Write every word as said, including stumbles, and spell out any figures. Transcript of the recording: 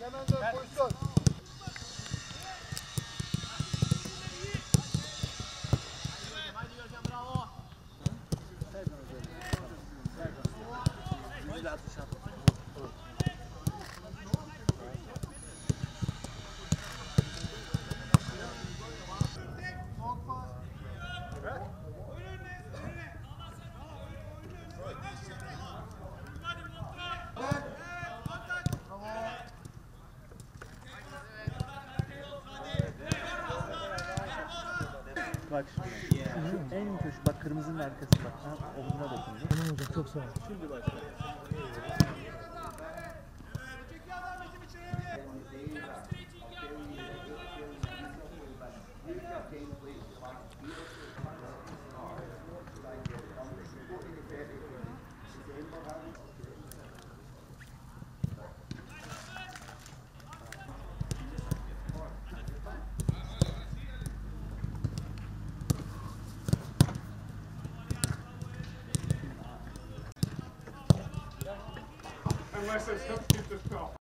hemen dön pozisyon. Bak şimdi. Şu en köşe bak kırmızının arkası bak. Ha, omzuna dokundu. Tamam hocam çok sağ ol. Şimdi başla. Unless it's hooked to the top.